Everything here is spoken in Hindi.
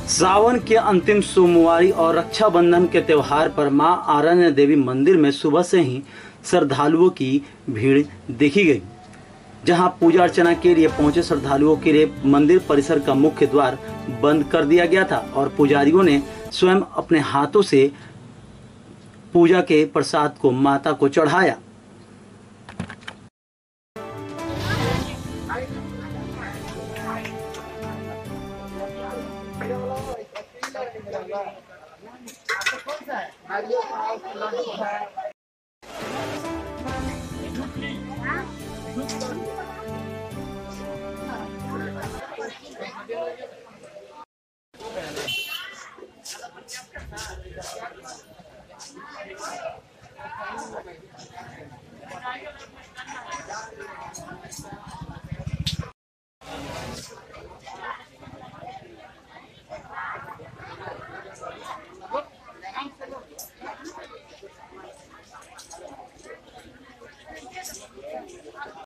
सावन के अंतिम सोमवारी और रक्षाबंधन के त्यौहार पर मां आरण्य देवी मंदिर में सुबह से ही श्रद्धालुओं की भीड़ देखी गई। जहां पूजा अर्चना के लिए पहुंचे श्रद्धालुओं के लिए मंदिर परिसर का मुख्य द्वार बंद कर दिया गया था और पुजारियों ने स्वयं अपने हाथों से पूजा के प्रसाद को माता को चढ़ाया।